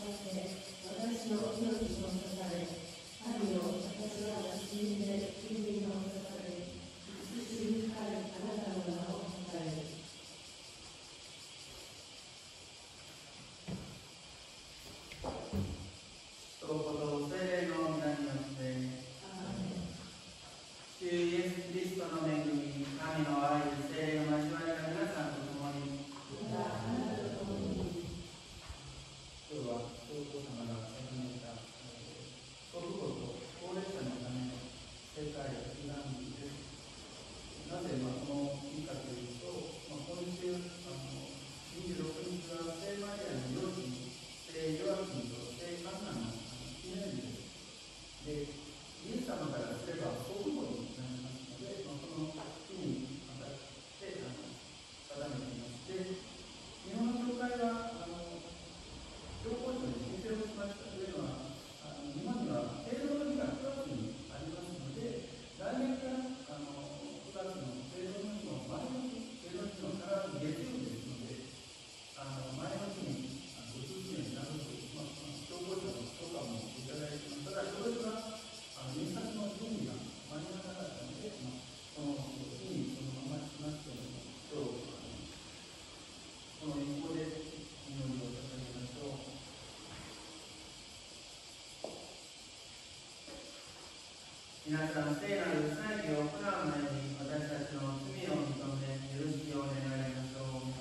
皆さん、聖なる祭儀を行う前に私たちの罪を認め、許しを願いましょう。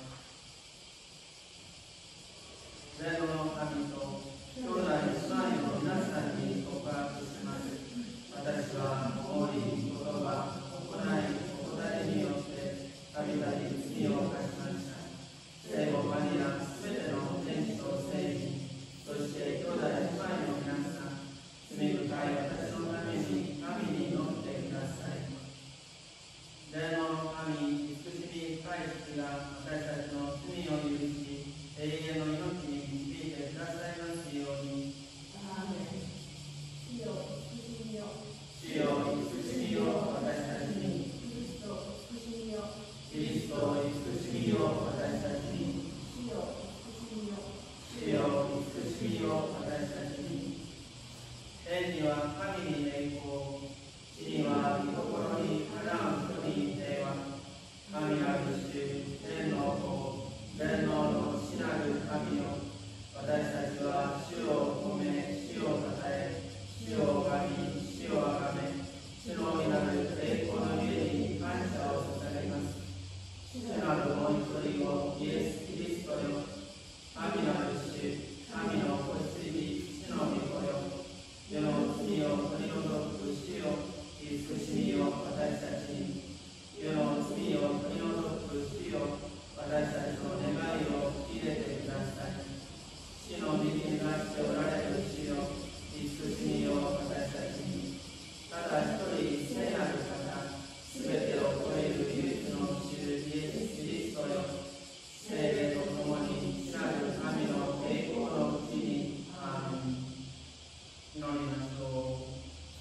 全能の神と兄弟姉妹の皆さんに告白します。私は思い、言葉、行い、お答えによってたびたび罪を犯しました。聖母マリア、すべての天使と聖人、そして兄弟姉妹の皆さん、罪深い私のために神に祈ってください。全能の神、慈しみ深い父が私たちの罪を許し、永遠の命に導いてくださいますように。アーメン。主よ、慈しみよ。主よ、慈しみよ、私たちに。キリスト、慈しみよ。キリスト、慈しみよ、私たちに。主よ、慈しみよ。主よ、慈しみよ、私たちに。天には神に栄光、地には御心にかなう人に平和。神なる主、天の子、全能の父なる神よ。私たちは主を褒め、主をたたえ、主を拝み、主をあがめ、主の御なる栄光のゆえに感謝を捧げます。主なるもう一人をイエス・キリストよ。神なる主、神の子羊、主の御子よ。世の罪を取り除く主よ、慈しみよ、私たちに。世の罪を取り除く主よ、私たちの願いを入れてください。主の右になっておられる主よ、慈しみよ、私たちに。ただ一人聖なる方、すべてを超える唯一の主イエス・キリストよ。聖霊とともに、主なる神の栄光のうちに。アーメン。祈りましょう。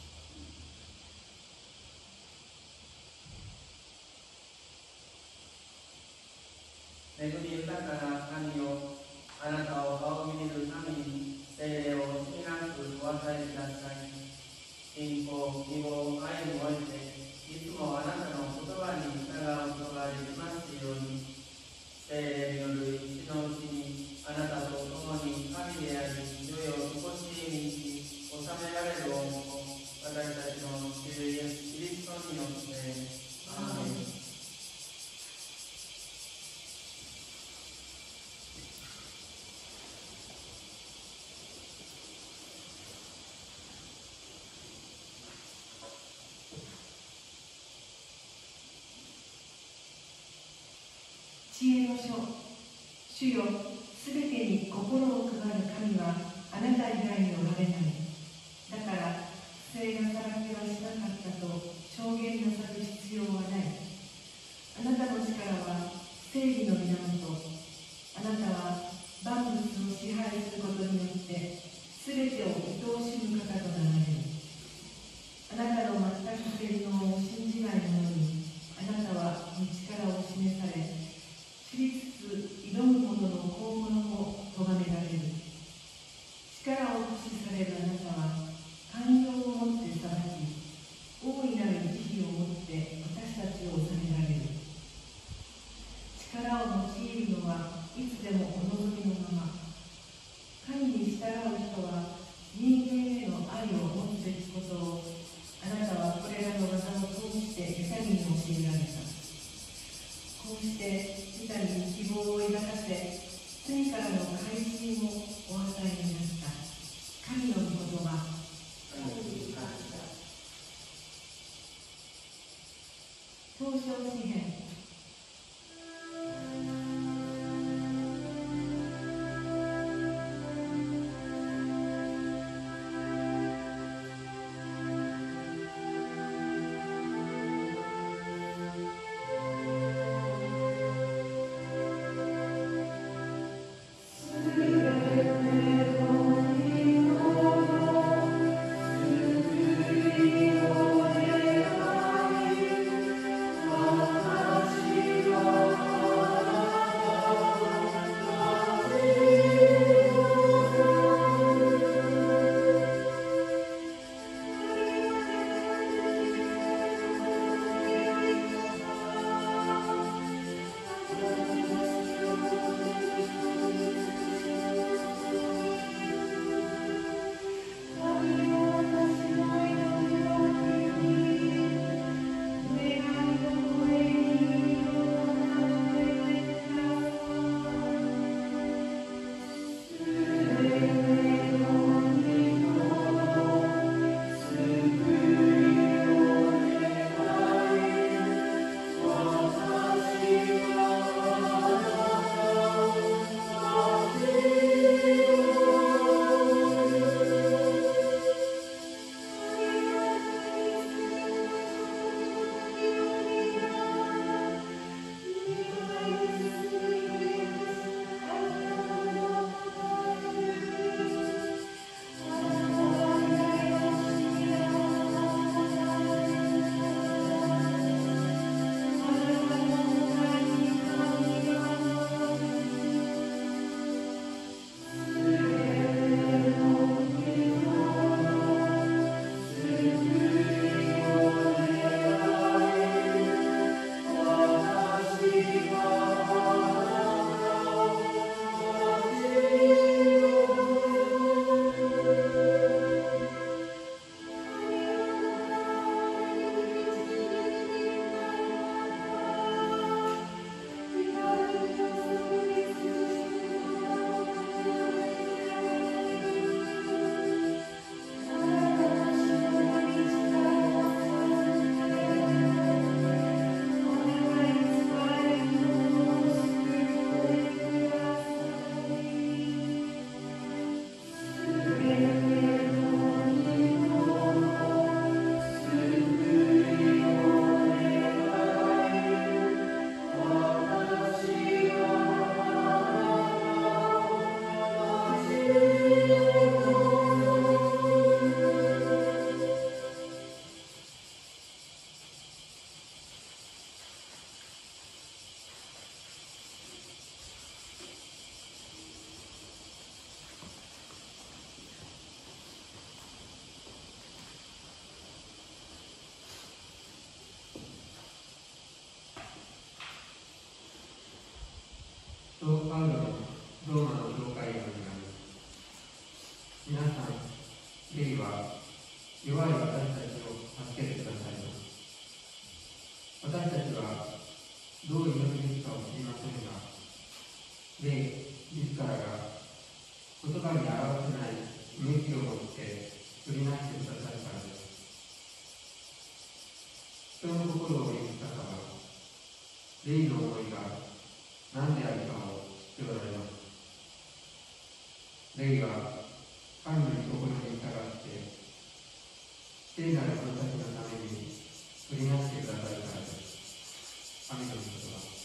恵み豊かな神よ、あなたを仰ぎ見るために聖霊を惜しみなくお与えください。信仰、希望、愛においていつもあなたの言葉に従うことができますように。聖霊による一のうちにあなたと共に神であり、世よとこしえにし収められる恩を私たちの主イエス・キリストによって。アーメン。 知恵の書。主よ、すべてに心を配る神はあなた以外におられない。だから不正なさらけはしなかったと証言なさる必要はない。あなたの力は正義の源。あなたは万物を支配することによってすべてを愛おしむ方となられる。あなたの全く全能を信じない者にあなたは御力を示され、知りつつ挑む者の幸運を咎められる。 を用いるのはいつでもお望みのまま。神に従う人は人間への愛を持つべきことをあなたはこれらの技を通してユダに教えられた。こうしてユダに希望を抱かせ、罪からの改心をお与えになった神の御言葉。創唱詩編。 パウロのローマの教会への手紙。皆さん、霊は弱い私たちを助けてくださいます。私たちはどう祈るべきかを知りませんが、霊自らが言葉に表せない向きを持って取りなしてくださるからです。人の心を見る方は、霊の思いが何であるかを知っておられます。霊は神の御心に従って聖なる者たちのために取りなしてくださるからです。神の御言葉。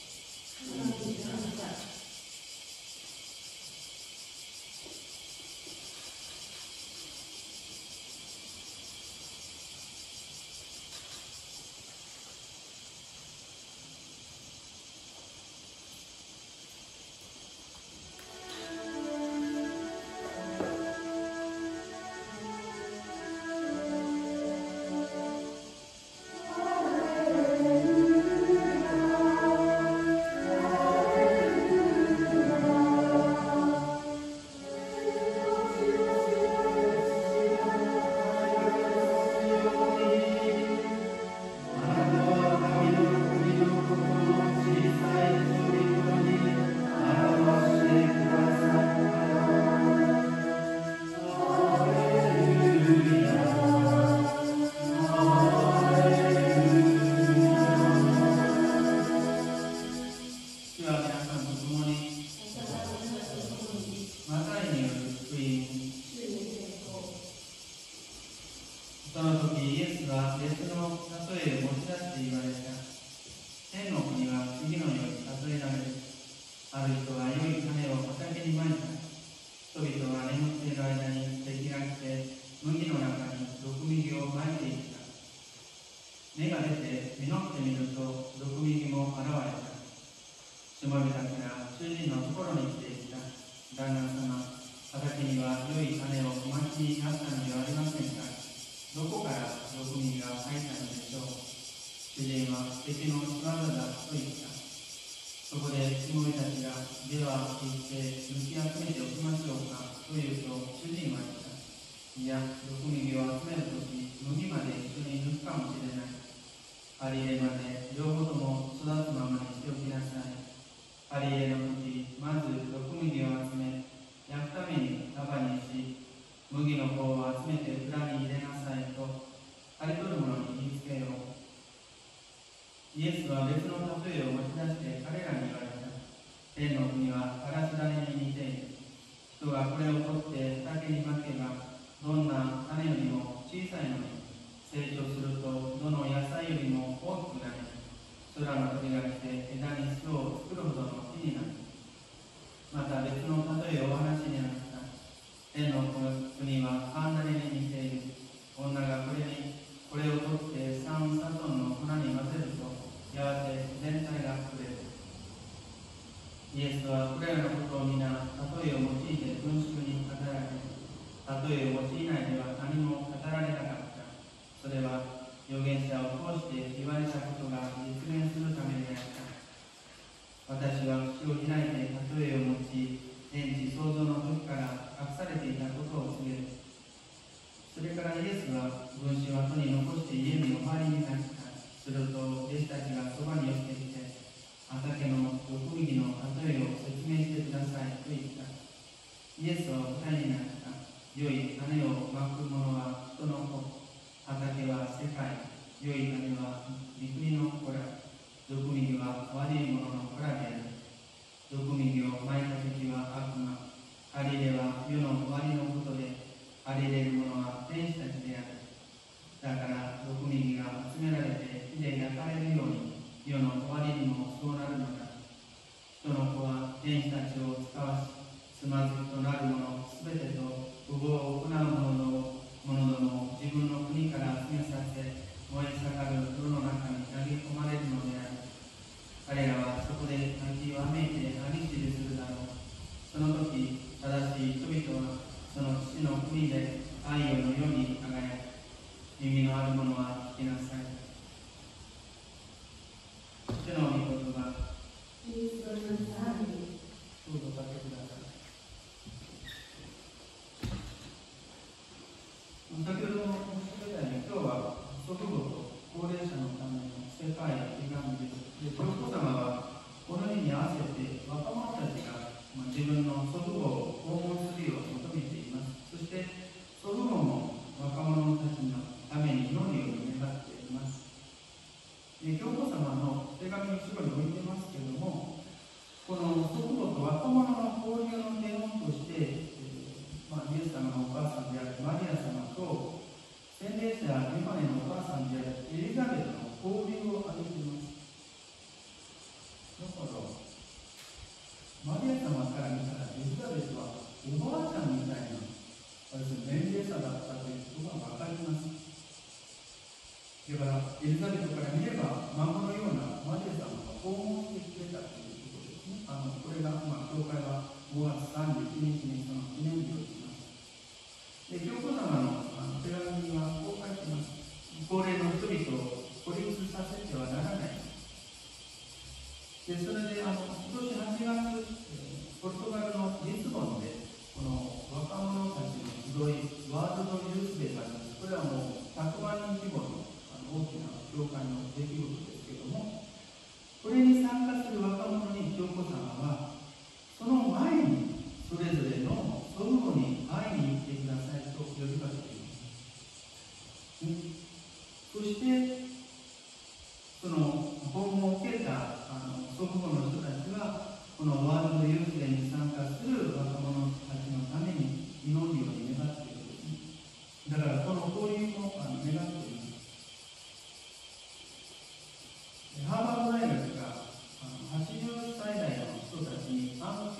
が良い種を畑にまいた。人々が眠っている間に敵が来て、麦の中に毒麦をまいていった。芽が出て実ってみると、毒麦も現れた。しもべたちが主人のところに来ていった。旦那様、畑には良い種をおまきになったのではありませんか。どこから毒麦が入ったのでしょう。主人は敵の仕業だと言った。そこでしもべたちが、では行って抜き集めておきましょうかと言うと、主人は言った。いや、毒麦を集めるとき、麦まで一緒に抜くかもしれない。針入れまで両方とも育つままにしておきなさい。針入れのとき、まず毒麦を集め、焼くために束にし、麦の方を集めて蔵に入れなさいと、刈り取る者に言いつけよう。イエスは別の例えを持ち出して彼らに言われた。天の国はからし種に似ている。人がこれを取って畑にまけば、どんな種よりも小さいのに、成長するとどの野菜よりも大きくなり、空の鳥が来て枝に巣を作るほどの木になる。また別の例えをお話になった。天の国はパン種に似ている。女がこれを取って3サトンの粉に混ぜると、やがて全体が膨れる。イエスはこれらのことを皆、例えを用いて群衆に語られ、例えを用いないでは何も語られなかった。それは預言者を通して言われたことが実現するためであった。私は口を開いて例えを用い、天地創造の時から隠されていたことを告げる。それからイエスは群衆を後に残して家にお参りになった。すると弟子たちがそばに寄ってきて、畑の毒麦の例えを説明してくださいと言った。イエスはお答えになった。良い種をまく者は人の子、畑は世界、良い種は御国の子ら、毒麦は悪い者の子らである。毒麦をまいた時は悪魔、針入れは世の終わりのことで、針入れる者は天使たちである。だから毒麦が集められて火で焼かれるように、世の終わりにもそうなるのだ。人の子は天使たちを使わし、つまずきとなる者すべてと不法を行う者どもを自分の国から集めさせ、燃え盛る炉の中に投げ込まれるのである。彼らはそこで泣きわめいて歯ぎしりするだろう。その時、正しい人々はその父の国で愛をのように輝く。耳のある者は聞きなさい。主の御言葉。どうぞおかけください。先ほども申し上げたように、今日は祖父母と高齢者のための世界の手紙です。上皇様はこの日に合わせて若者たちが自分の祖父母を訪問するよう求めています。そして祖父母も若者たちのために祈るように願っています。上皇様の手紙の後ろに置いてますけれども、この祖父母と若者の交流の手本として、イエス様のお母さんであるマリア様と洗礼者ヨハネのお母さんであるエリザベトの交流を挙げています。だからマリア様から見たらエリザベトはおばあちゃんみたいな年齢差だったということが分かります。だからエリザベトから見れば孫のようなマリア様が訪問してくれたということですね。これが、教会は5月31日にその記念日をします。で、上皇様の手紙にはこう書いています。高齢の人々を孤立させてはならない。で、それで今年8月、ポルトガルのリスボンでこの若者たちの集い、ワールドユースデーがあります。これはもう100万人規模の大きな教会の出来事ですけれども、これに参加する若者に上皇様はその前にそれぞれの祖父母に会いに行ってくださいと呼びかけています。そしてその訪問を受けた祖父母の人たちはこのワールドユースデーに参加する若者たちのために祈るように願っているんですね。だからこの交流も願っています。ハーバード大学が80歳代の人たちにアンケ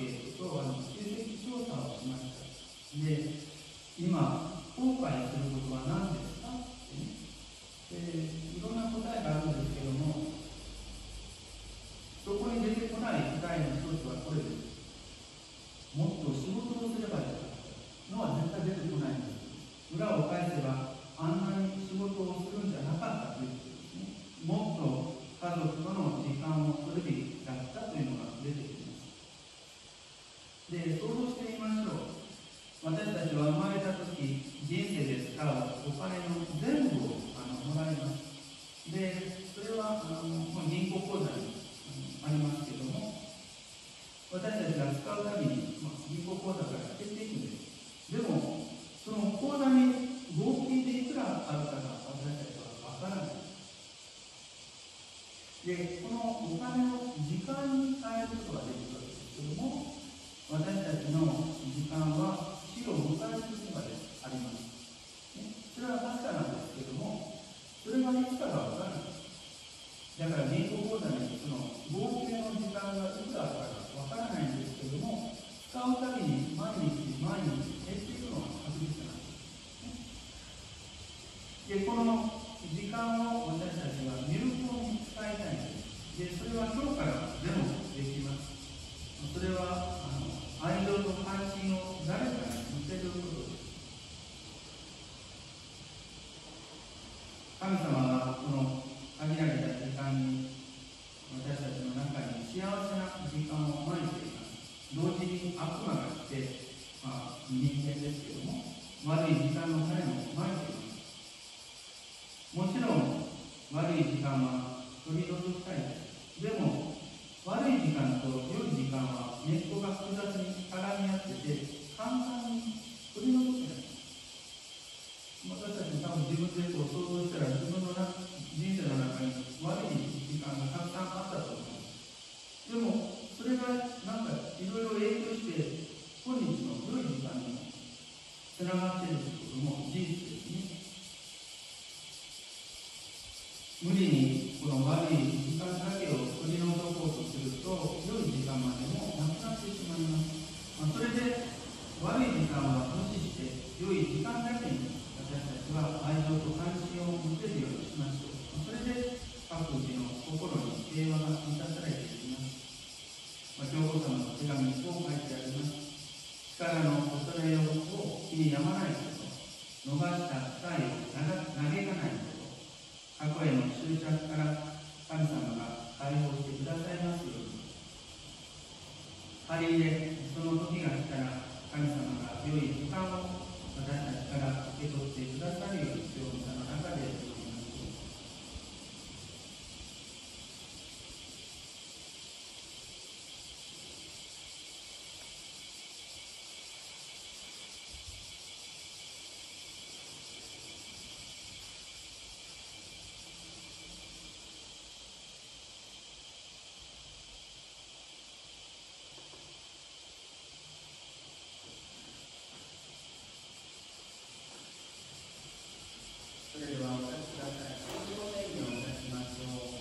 で、想像してみましょう。私たちは生まれたとき、人生で使うお金の全部をもらいます。で、それは銀行口座にありますけども、私たちが使うたびに、銀行口座から減っていくんです。でも、その口座に合計でいくらあるかが私たちは分からない。で、このお金を時間に変えることができるわけですけども、私たちの時間は死を迎えることがあります。それは確かなんですけども、それがいつかが分からない。だから銀行口座にその合計の時間がいくらあるかが分からないんですけども、使うたびに毎日毎日減っていくのが確実なんです。で、この時間を私たちは有効に使いたいんです。で、それは今日からでもできます。それは愛情と関心を誰かに向けることです。神様はこの限られた時間に私たちの中に幸せな時間をまいています。同時に悪魔が来て、人間ですけども、悪い時間の種もまいています。もちろん悪い時間は取り除きたいです。でも悪い時間と良い時間は根っこが複雑に絡み合ってて、簡単に取り除けない。私たちも多分自分で想像したら、自分の人生の中に悪い時間がたくさんあったと思う。でもそれがなんかいろいろ影響して今日の良い時間にもつながっているということも事実ですね。無理にこの悪い時間だけを取り除こうとすると、良い時間までもなくなってしまいます。それで悪い時間は無視して良い時間だけに私たちは愛情と関心を向けるようにしましょう。それで各自の心に平和が満たされていきます。教皇様の手紙にこう書いてあります。力の恐れようを気に病まないこと、伸ばした使いを嘆かないこと、過去への執着から神様が解放してくださいますように。仮でその時が来たら、神様が良い時間を私たちから受け取ってくださるように、教皇様の中で祈ります。それではお立ちください。ご念義をいたしましょう。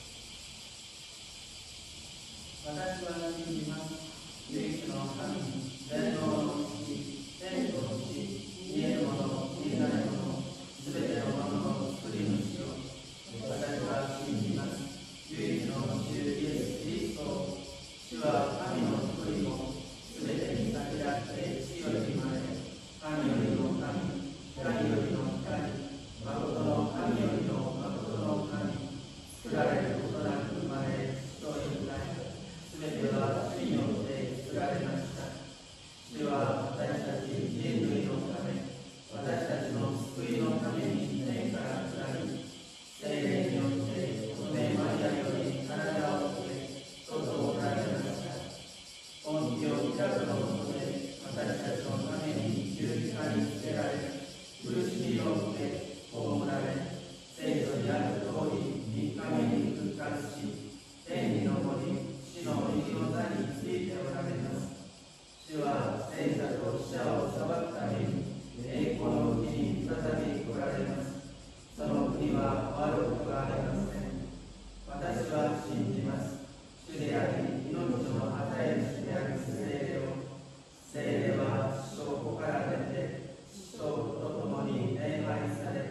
私は信じます。唯一の神、全能の父、天と地、見えるもの、見えないもの、すべてのものの作り主を。私は信じます。唯一の主イエス・キリスト。主は神の作り子、すべてに先立って地より生まれ、神よりの神、光よりの光、誠の神よりの誠の神、作られることなく生まれ、人になり、すべては主によって作られました。主は私たち人類のため、私たちの救いのために天から下り、聖霊によって乙女マリアより体を受け、外をおられました。ポンティオ・ピラトのもとで私たちのために十字架につけられ、苦しみを受け、葬られ、聖書にある通り3日目に復活し、天に昇り、死の右の座についておられます。主は聖者と死者を裁くために栄光の国に再び来られます。その国は終わることがありません。私は信じます。主であり、命の与え主である聖霊を。聖霊は死と子から出て、死と子と共に礼拝され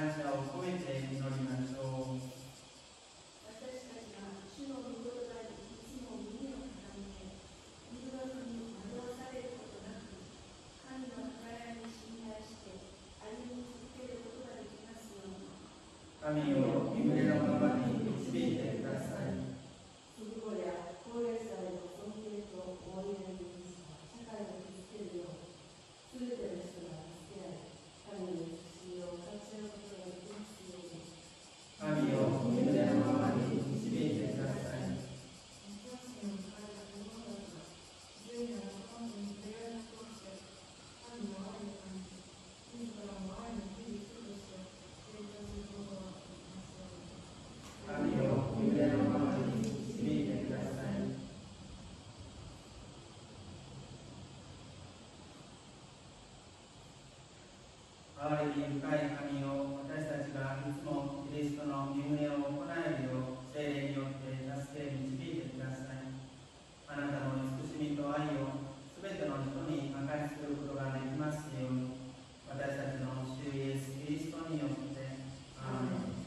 感謝を込めて祈りましょう。 私たちが主の御言葉にいつも耳を傾け、誘惑に惑わされることなく、神の計らいに信頼して歩み続けることができますように。 神を御胸のままに導いてください。 祖父母や高齢者への尊敬と思いやりに社会を築けるよう、すべての人が助け合い、神の慈しみを分かち合うことができますように。 神を御胸のままに導いてください。神を御胸のままに導いてください。憐れみ深い神を、私たちがいつもキリストの御胸を行えるよう、聖霊によって助け導いてください。あなたの慈しみと愛をすべての人に明かしすることができますように、私たちの主イエス・キリストによって。アーメン。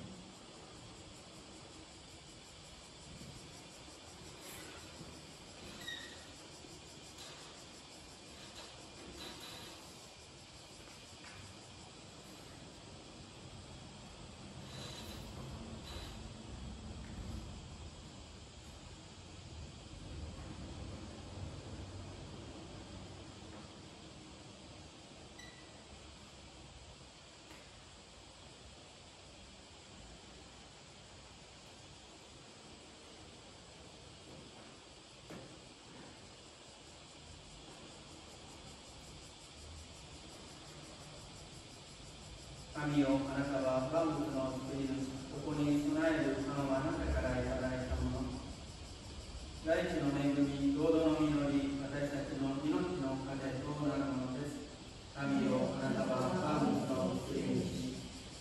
神よ、あなたは万物の作り主、ここに備えるパンはあなたからいただいたもの。大地の恵み、労働の実り、私たちの命の糧となるものです。神よ、あなたは万物の作り主。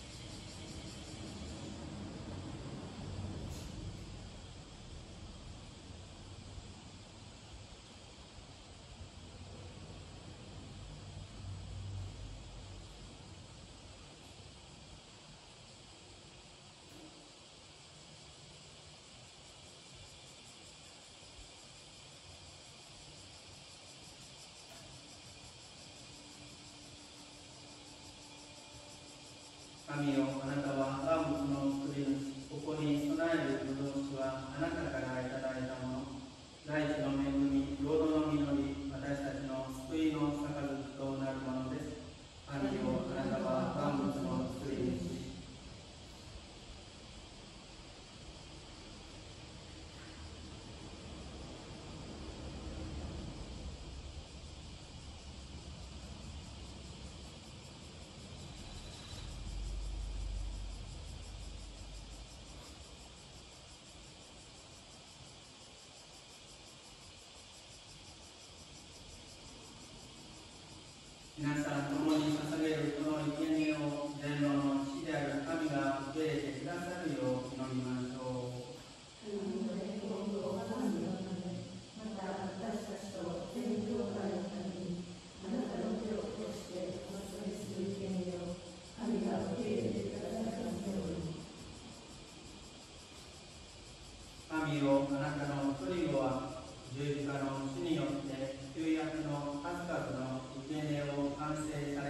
神よ、あなたは万物の作り主、ここに備える葡萄酒はあなたからいただいたもの。大地の恵み、労働の実り、私たちの救いの杯となるものです。神よ、あなたは万物の作り主。皆さん共に捧げるこの生贄を全能の父である神が受け入れてくださるよう祈りましょう。 また私たちと全教会のためにあなたの手を通してお捧げする生贄を神が受け入れてくださいますように。 神よ、あなたの一人子は十字架の死によって旧約の数々の生贄を完成さ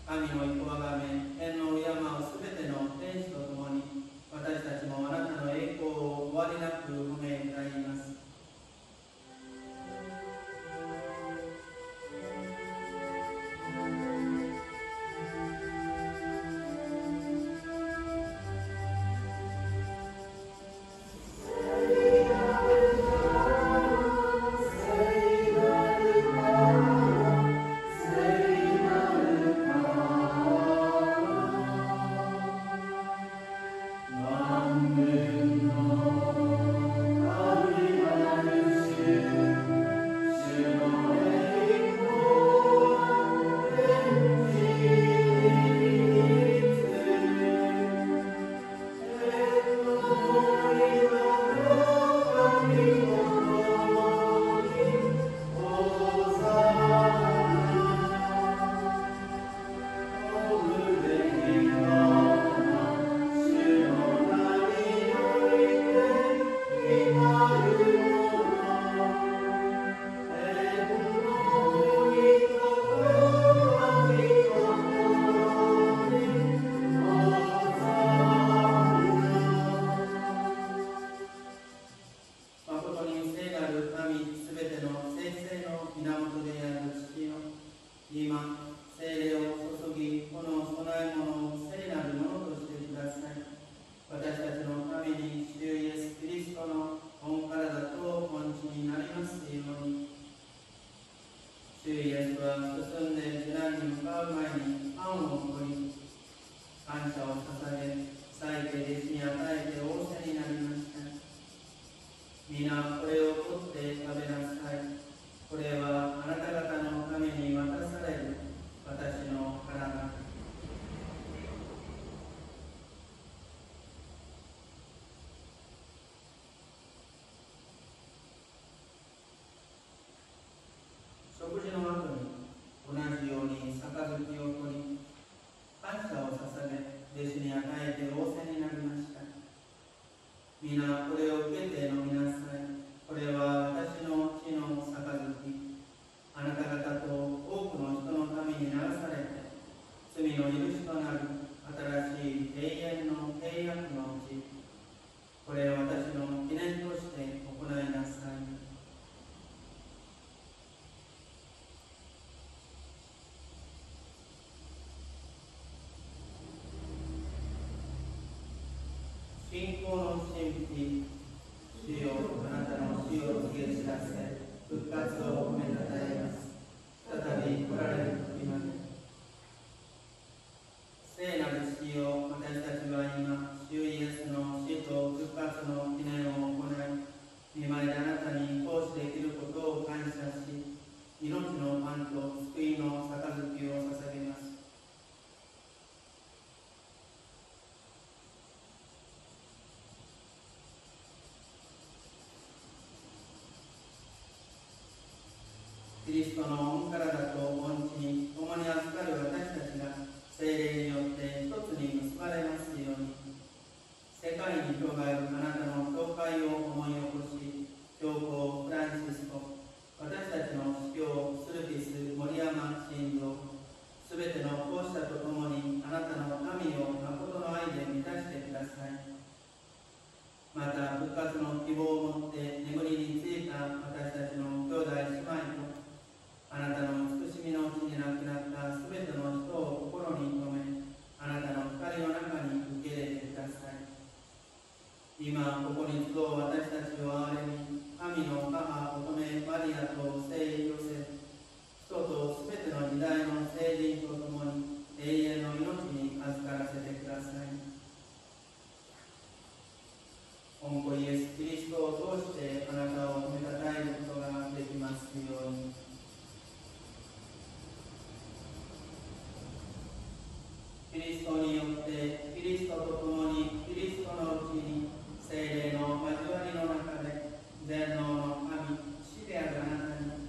神の意向をあがめ、天の敬うすべての天使とともに、私たちもあなたの栄光を終わりなく褒め歌います。食事の後に同じように杯を取り、感謝を捧げ、弟子に与えて仰せになりました。皆これを受けて飲みなさい。これは私の血の杯。あなた方と多くの人のために流されて、罪の許しとなる新しい永遠の契約の血。これを私の記念として行いなさい。信仰の神秘、主よあなたの死を告げ知らせ、復活を褒めたたえます。再び来られる時まで。聖なる死を私たちは今、主イエスの死と復活の記念を行い、御前であなたに奉仕できることを感謝し、命のパンと救いの杯を捧げます。キリストの御体と御血に共に預かる私たちが聖霊によって一つに結ばれますように、世界に広がるあなたの教会を思い起こし、教皇フランシスコ、私たちの司教スルピス森山神蔵、すべての奉仕者とともにあなたの神を誠の愛で満たしてください。また復活の希望を持って眠りについた私たちの兄弟姉妹と、あなたの慈しみのうちに亡くなったすべての人を心に留め、あなたの光の中に受け入れてください。今ここに集う私たちを憐れみ、神の母乙女マリアと聖ヨセフ、人とすべての時代の聖人とともに永遠の命に預からせてください。御子イエス・キリストを通してあなたを褒めたたえることができますように。キリストによって、キリストと共に、キリストのうちに、聖霊の交わりの中で、全能の神、父であるあなたに、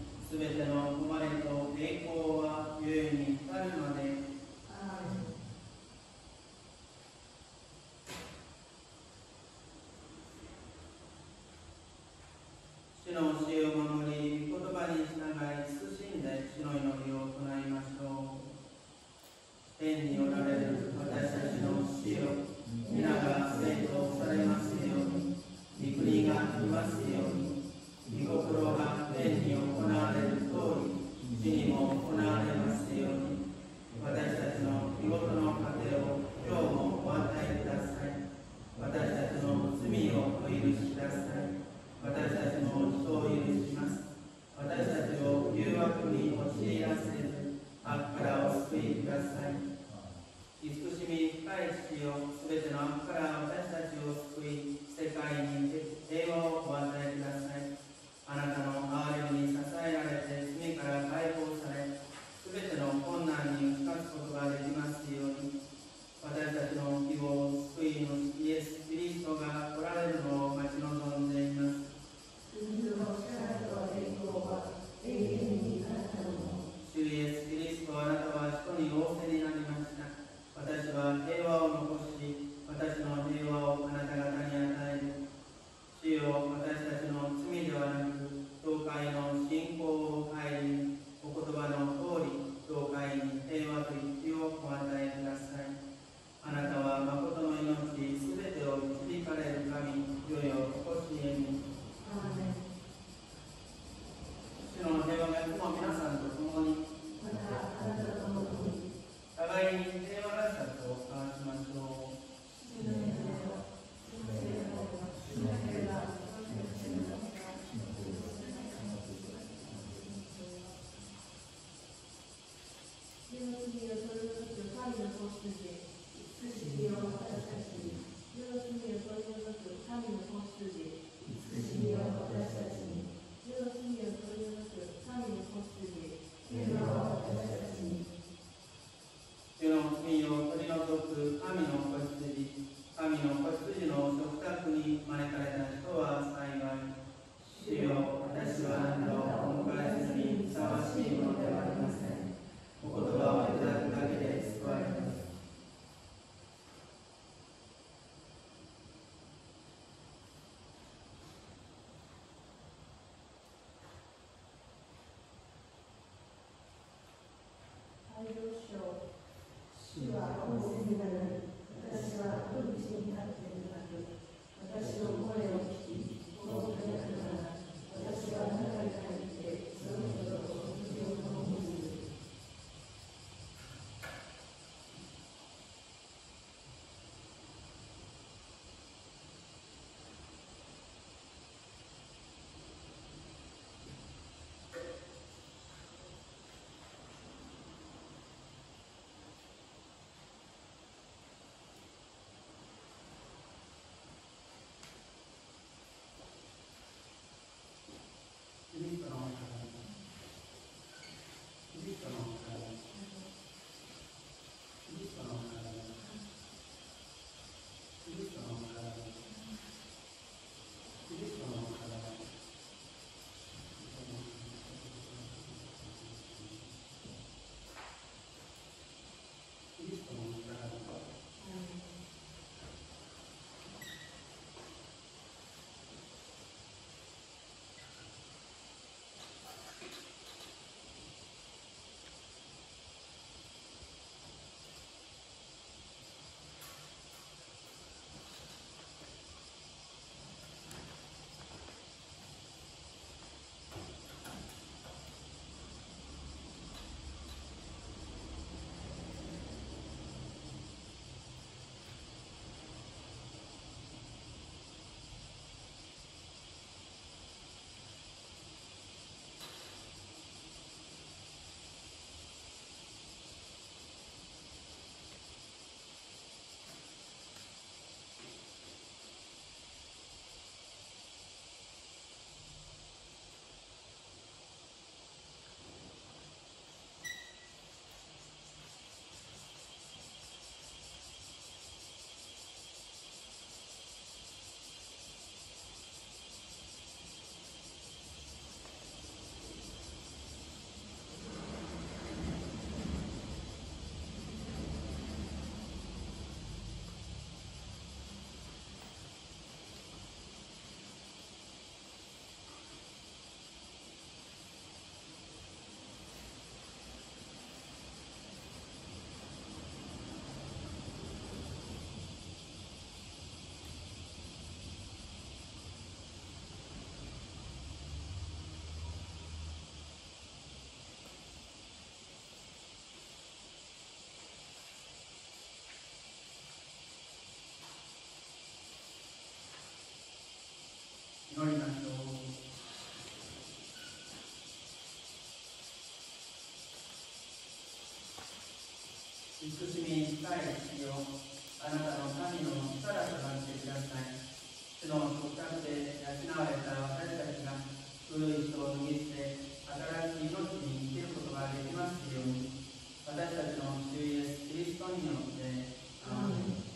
深い地をあなたの神の力となってください。主の直角で養われた私たちが古い人を脱ぎ捨て新しい命に生きることができますように、私たちの主イエスキリストによってアーメン。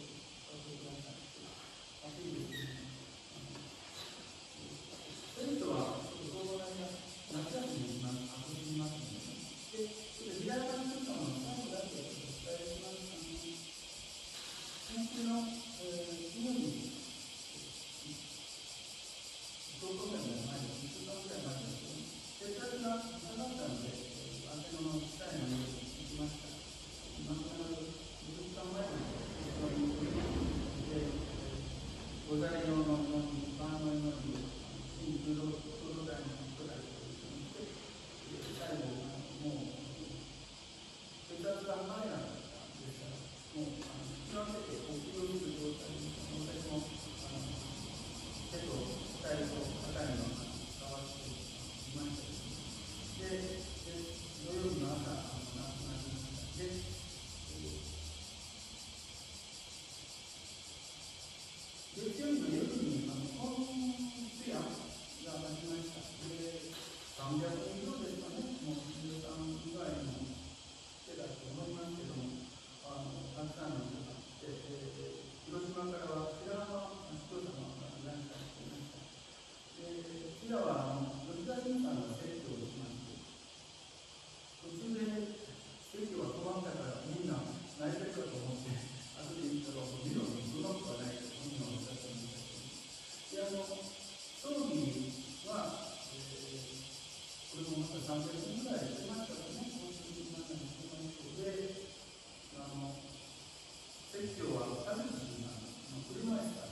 聖書は夏休みに遊びますので、リライバルクリスチャンの最後だけお伝えします。先週の金曜日に教皇会の前で1週間ぐらい前ですけど、血圧が下がったので、アンテナの下へのように行きました。今から2週間前にで、ご在用の祈り、万の祈り、新空洞大の人たちと一緒にして、最後、もう、血圧が前なんですから、もう、引き分けて呼吸をする状態に、私も、手と額と肩に触っていました。で、土曜日の朝、亡くなりました。で、月曜日の夜に、コンツヤが始まりました。で、300人以上ですかね、もう、13以外の人だと思いますけども、たくさんの人が来て、広島からは白浜視聴者の方がいらっしゃっていました。で、平は吉田新さんが説教をしまして、途中で説教が止まったからみんな泣いてるかと思って、後で言ったら、もちろんそんなことはないと本人はおっしゃっていましたけど、で、葬儀は、これもまた300人ぐらいしてましたかね、本当にまたしてましたで、説教は田口さんが車椅子から